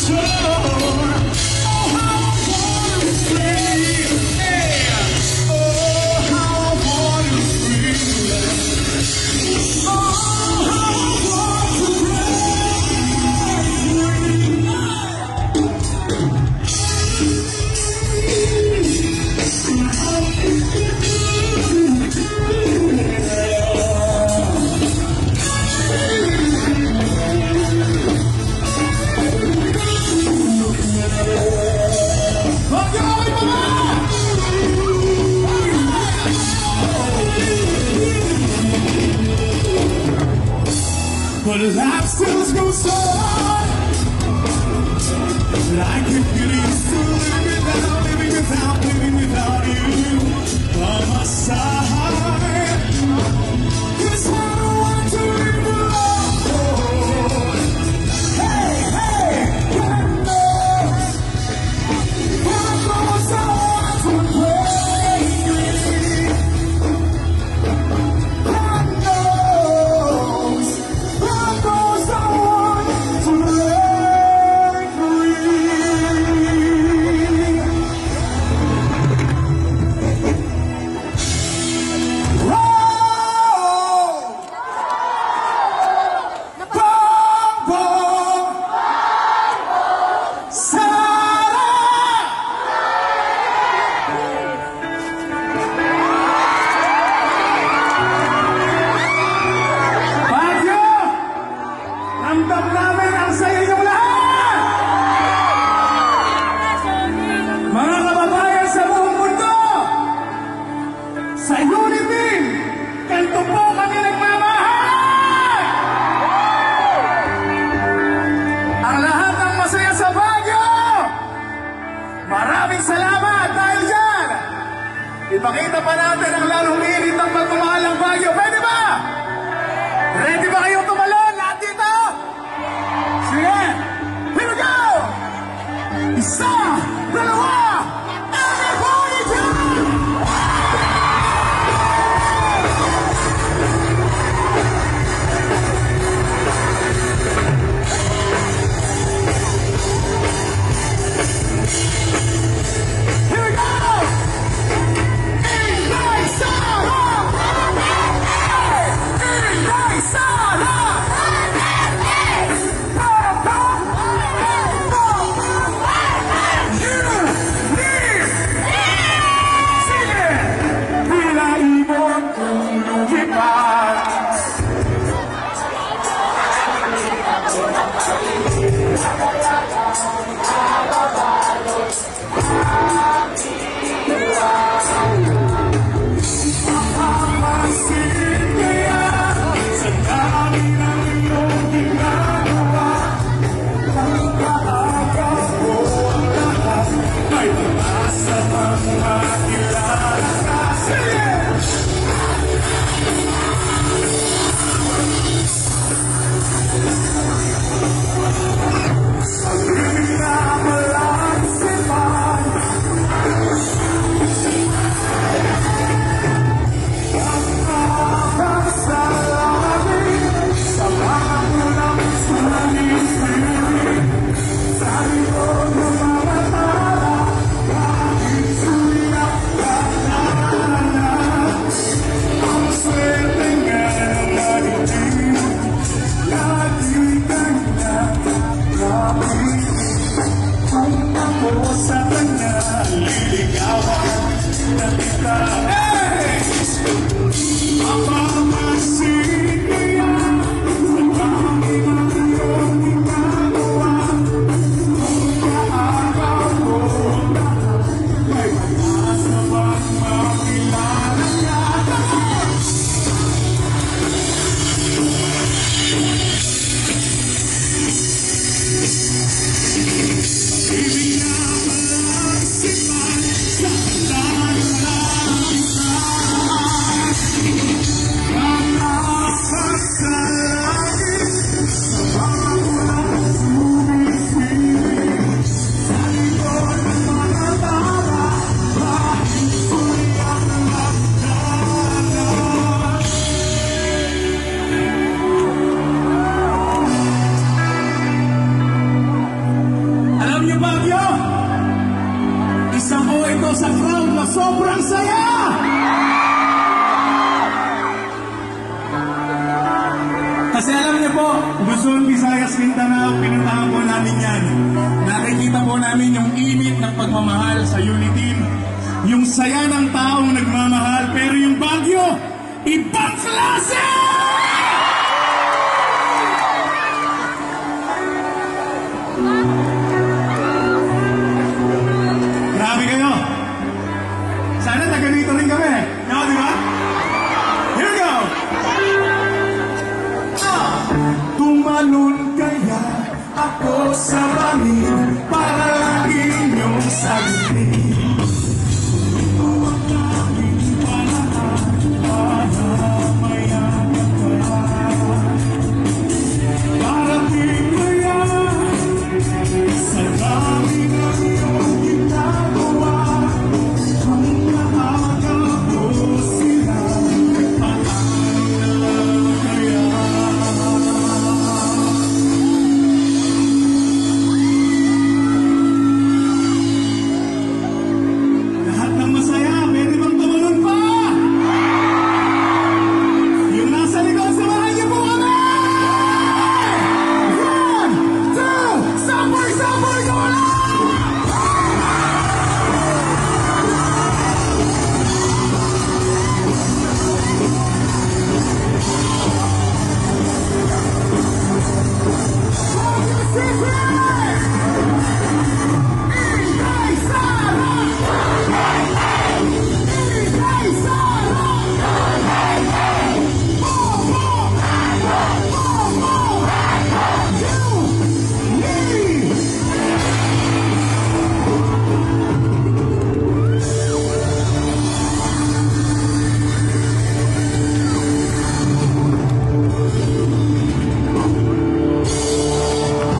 But life still goes on. But I can't get used to living without you by my side. 'Cause I don't want to live alone. Hey, hey, God knows. God knows I want to play with you. God knows. God knows I want to play ramdam namin ang saya niyong lahat! Mga kababayan sa buong mundo, sa Univille, kanto po kami nagmamahal! Ang lahat ng masaya sa Baguio, maraming salamat dahil dyan! Ipakita pa natin ang lalong init ng pagmamahal ng Baguio. Pwede ba? Ready ba kayo tumalon? Lahat dito? Sige! Here we go! Isa! Dalawa! Everybody down! Here we go! Inday Sara! Inday Sara! Baguio. Isa po ito sa crowd na sobrang saya. Kasi alam niyo po, Luzon, Visayas, Mindanao, pinuntahan po namin yan. Nakikita po namin yung init ng pagmamahal sa Unity, yung saya ng taong nagmamahal, pero yung Baguio, ibang klase! Grabe kayo. Sana taga dito rin kami. No, di ba? Here we go! Tumalon kaya ako sa bangin para lang inyong sagutin. Ito ang aking panahon para mayaman ka. Parating kaya sa dami ng iyong ginagawa. Kung maaga po sila, paano na kaya? Lahat ng masaya, pwede bang tumalon pa? Yung nasa likod, samahan niyo po kami! 1, 2, sabay, sabay, go lang! Baguio City!